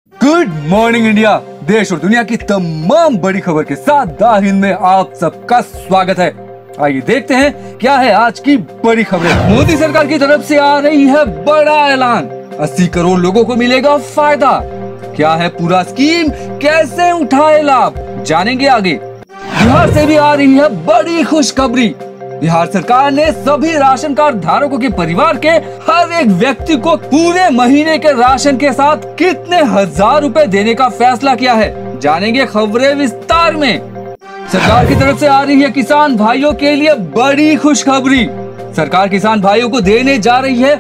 Good morning India. देश और दुनिया की तमाम बड़ी खबर के साथ द हिंद में आप सबका स्वागत है। आइए देखते हैं क्या है आज की बड़ी खबरें। मोदी सरकार की तरफ से आ रही है बड़ा ऐलान, 80 करोड़ लोगों को मिलेगा फायदा। क्या है पूरा स्कीम, कैसे उठाए लाभ, जानेंगे आगे। बिहार से भी आ रही है बड़ी खुशखबरी। बिहार सरकार ने सभी राशन कार्ड धारकों के परिवार के हर एक व्यक्ति को पूरे महीने के राशन के साथ कितने हजार रुपए देने का फैसला किया है, जानेंगे खबरें विस्तार में। सरकार की तरफ से आ रही है किसान भाइयों के लिए बड़ी खुशखबरी। सरकार किसान भाइयों को देने जा रही है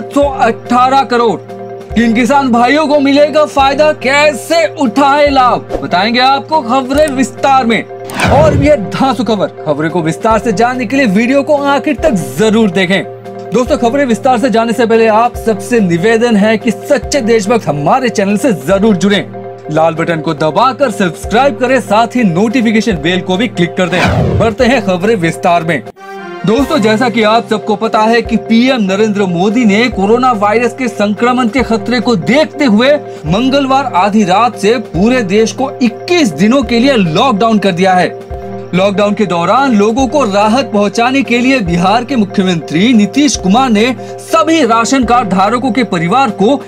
518 करोड़। किन किसान भाइयों को मिलेगा फायदा, कैसे उठाए लाभ, बताएंगे आपको खबरें विस्तार में। और भी है धांसू खबरें को विस्तार से जानने के लिए वीडियो को आखिर तक जरूर देखें। दोस्तों, खबरें विस्तार से जानने से पहले आप सबसे निवेदन है कि सच्चे देशभक्त हमारे चैनल से जरूर जुड़ें। लाल बटन को दबाकर सब्सक्राइब करें, साथ ही नोटिफिकेशन बेल को भी क्लिक कर दें। बढ़ते हैं खबरें विस्तार में। दोस्तों, जैसा कि आप सबको पता है कि पीएम नरेंद्र मोदी ने कोरोना वायरस के संक्रमण के खतरे को देखते हुए मंगलवार आधी रात से पूरे देश को 21 दिनों के लिए लॉकडाउन कर दिया है। लॉकडाउन के दौरान लोगों को राहत पहुंचाने के लिए बिहार के मुख्यमंत्री नीतीश कुमार ने सभी राशन कार्ड धारकों के परिवार को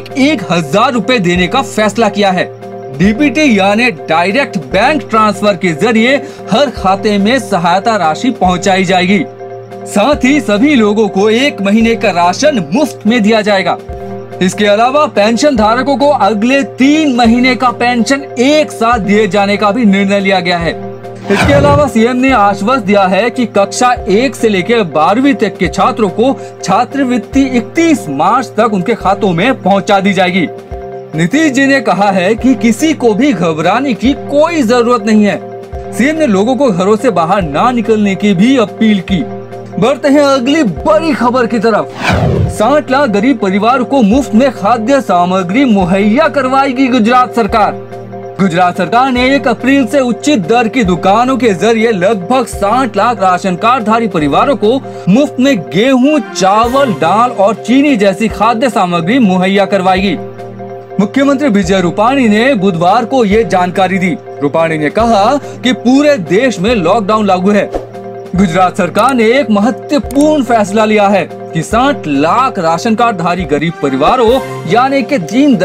1,000 रुपए देने का फैसला किया है। डीबीटी यानी डायरेक्ट बैंक ट्रांसफर के जरिए हर खाते में सहायता राशि पहुंचाई जाएगी। साथ ही सभी लोगों को 1 महीने का राशन मुफ्त में दिया जाएगा। इसके अलावा पेंशन धारकों को अगले 3 महीने का पेंशन एक साथ दिए जाने का भी निर्णय लिया गया है। इसके अलावा सीएम ने आश्वस्त दिया है कि कक्षा 1 से लेकर 12वीं तक के छात्रों को छात्रवृत्ति 31 मार्च तक उनके खातों में पहुंचा दी जाएगी। नीतीश जी ने कहा है कि किसी को भी घबराने की कोई जरूरत नहीं है। सीएम ने लोगों को घरों से बाहर ना निकलने की भी अपील की। बढ़ते हैं अगली बड़ी खबर की तरफ। 60 लाख गरीब परिवार को मुफ्त में खाद्य सामग्री मुहैया करवाएगी गुजरात सरकार। गुजरात सरकार ने 1 अप्रैल से उचित दर की दुकानों के जरिए लगभग 60 लाख राशन कार्ड धारी परिवारों को मुफ्त में गेहूं, चावल, दाल और चीनी जैसी खाद्य सामग्री मुहैया करवाएगी। मुख्यमंत्री विजय रूपाणी ने बुधवार को ये जानकारी दी। रूपाणी ने कहा कि पूरे देश में लॉकडाउन लागू है। गुजरात सरकार ने एक महत्वपूर्ण फैसला लिया है कि 60 लाख राशन कार्ड धारी गरीब परिवारों यानी कि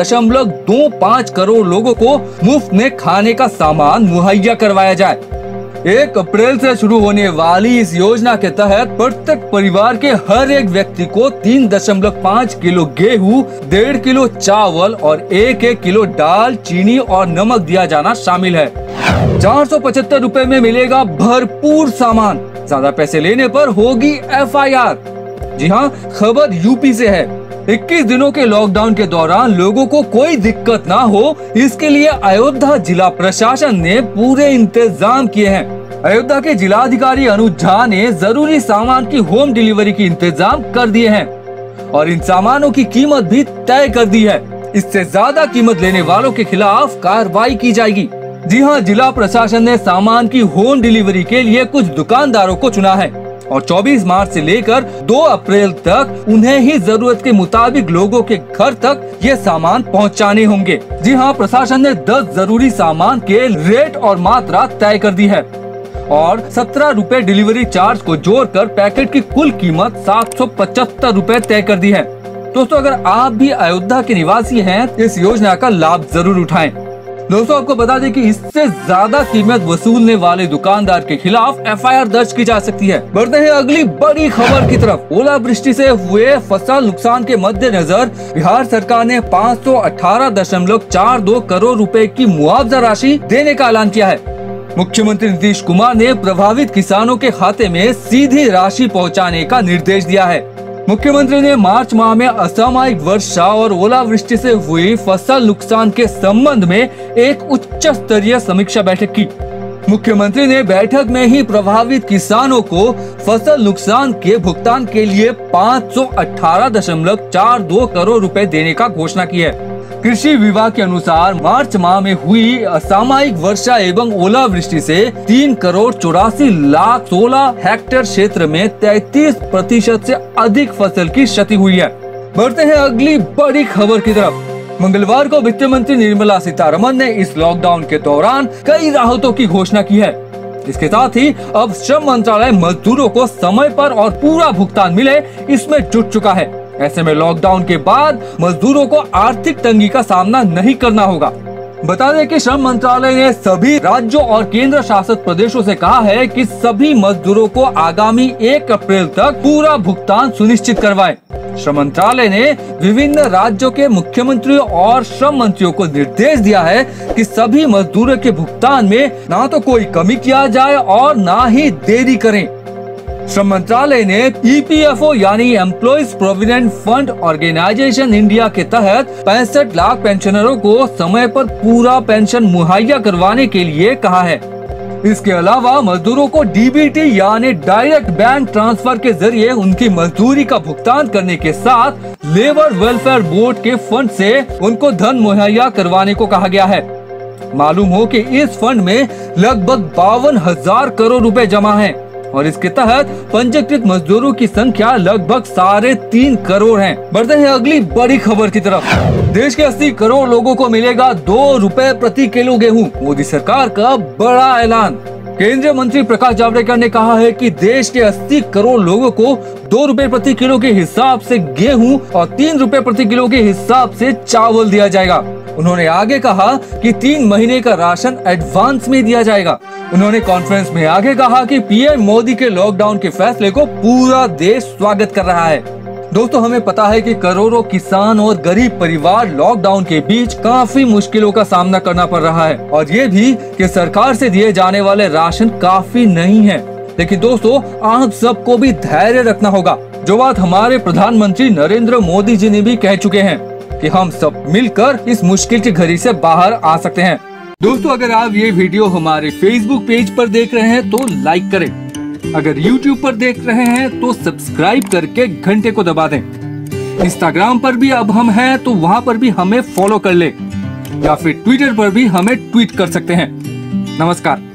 3.25 करोड़ लोगों को मुफ्त में खाने का सामान मुहैया करवाया जाए। 1 अप्रैल से शुरू होने वाली इस योजना के तहत प्रत्येक परिवार के हर एक व्यक्ति को 3.5 किलो गेहूं, 1.5 किलो चावल और 1 किलो दाल, चीनी और नमक दिया जाना शामिल है। 475 रुपए में मिलेगा भरपूर सामान। ज्यादा पैसे लेने पर होगी FIR। जी हाँ, खबर यूपी से है। 21 दिनों के लॉकडाउन के दौरान लोगों को कोई दिक्कत ना हो, इसके लिए अयोध्या जिला प्रशासन ने पूरे इंतजाम किए हैं। अयोध्या के जिलाधिकारी अनुज झा ने जरूरी सामान की होम डिलीवरी की इंतजाम कर दिए हैं और इन सामानों की कीमत भी तय कर दी है। इससे ज्यादा कीमत लेने वालों के खिलाफ कार्रवाई की जाएगी। जी हाँ, जिला प्रशासन ने सामान की होम डिलीवरी के लिए कुछ दुकानदारों को चुना है और 24 मार्च से लेकर 2 अप्रैल तक उन्हें ही जरूरत के मुताबिक लोगों के घर तक ये सामान पहुंचाने होंगे। जी हाँ, प्रशासन ने 10 जरूरी सामान के रेट और मात्रा तय कर दी है और 17 रुपए डिलीवरी चार्ज को जोड़कर पैकेट की कुल कीमत 775 रुपए तय कर दी है। दोस्तों, अगर आप भी अयोध्या के निवासी हैं, इस योजना का लाभ जरूर उठाएं। दोस्तों, आपको बता दें कि इससे ज्यादा कीमत वसूलने वाले दुकानदार के खिलाफ FIR दर्ज की जा सकती है। बढ़ते हैं अगली बड़ी खबर की तरफ। ओलावृष्टि से हुए फसल नुकसान के मद्देनजर बिहार सरकार ने 518.42 करोड़ रुपए की मुआवजा राशि देने का ऐलान किया है। मुख्यमंत्री नीतीश कुमार ने प्रभावित किसानों के खाते में सीधी राशि पहुँचाने का निर्देश दिया है। मुख्यमंत्री ने मार्च माह में असामयिक वर्षा और ओलावृष्टि से हुई फसल नुकसान के संबंध में एक उच्च स्तरीय समीक्षा बैठक की। मुख्यमंत्री ने बैठक में ही प्रभावित किसानों को फसल नुकसान के भुगतान के लिए 518.42 करोड़ रुपए देने का घोषणा की है। कृषि विभाग के अनुसार मार्च माह में हुई असामयिक वर्षा एवं ओलावृष्टि से 3,84,16 हेक्टेयर क्षेत्र में 33% से अधिक फसल की क्षति हुई है। बढ़ते हैं अगली बड़ी खबर की तरफ। मंगलवार को वित्त मंत्री निर्मला सीतारमण ने इस लॉकडाउन के दौरान कई राहतों की घोषणा की है। इसके साथ ही अब श्रम मंत्रालय मजदूरों को समय पर और पूरा भुगतान मिले इसमें जुट चुका है। ऐसे में लॉकडाउन के बाद मजदूरों को आर्थिक तंगी का सामना नहीं करना होगा। बता दें कि श्रम मंत्रालय ने सभी राज्यों और केंद्र शासित प्रदेशों से कहा है कि सभी मजदूरों को आगामी 1 अप्रैल तक पूरा भुगतान सुनिश्चित करवाएं। श्रम मंत्रालय ने विभिन्न राज्यों के मुख्यमंत्रियों और श्रम मंत्रियों को निर्देश दिया है कि सभी मजदूरों के भुगतान में ना तो कोई कमी किया जाए और ना ही देरी करें। श्रम मंत्रालय ने EPFO यानी employees provident fund organisation India के तहत 65 लाख पेंशनरों को समय पर पूरा पेंशन मुहैया करवाने के लिए कहा है। इसके अलावा मजदूरों को DBT यानी डायरेक्ट बैंक ट्रांसफर के जरिए उनकी मजदूरी का भुगतान करने के साथ लेबर वेलफेयर बोर्ड के फंड से उनको धन मुहैया करवाने को कहा गया है। मालूम हो कि इस फंड में लगभग 52,000 करोड़ रुपए जमा हैं और इसके तहत पंजीकृत मजदूरों की संख्या लगभग 3.5 करोड़ है। बढ़ते हैं अगली बड़ी खबर की तरफ। देश के 80 करोड़ लोगों को मिलेगा 2 रुपए प्रति किलो गेहूं। मोदी सरकार का बड़ा ऐलान। केंद्रीय मंत्री प्रकाश जावड़ेकर ने कहा है कि देश के 80 करोड़ लोगों को 2 रुपए प्रति किलो के हिसाब से गेहूं और 3 रुपए प्रति किलो के हिसाब से चावल दिया जाएगा। उन्होंने आगे कहा कि 3 महीने का राशन एडवांस में दिया जाएगा। उन्होंने कॉन्फ्रेंस में आगे कहा कि पीएम मोदी के लॉकडाउन के फैसले को पूरा देश स्वागत कर रहा है। दोस्तों, हमें पता है कि करोड़ों किसान और गरीब परिवार लॉकडाउन के बीच काफी मुश्किलों का सामना करना पड़ रहा है और ये भी कि सरकार से दिए जाने वाले राशन काफी नहीं है। लेकिन दोस्तों, आप सबको भी धैर्य रखना होगा। जो बात हमारे प्रधानमंत्री नरेंद्र मोदी जी ने भी कह चुके हैं कि हम सब मिलकर इस मुश्किल की घड़ी से बाहर आ सकते हैं। दोस्तों, अगर आप ये वीडियो हमारे फेसबुक पेज पर देख रहे हैं तो लाइक करें। अगर यूट्यूब पर देख रहे हैं तो सब्सक्राइब करके घंटे को दबा दें। इंस्टाग्राम पर भी अब हम हैं तो वहां पर भी हमें फॉलो कर ले या फिर ट्विटर पर भी हमें ट्वीट कर सकते हैं। नमस्कार।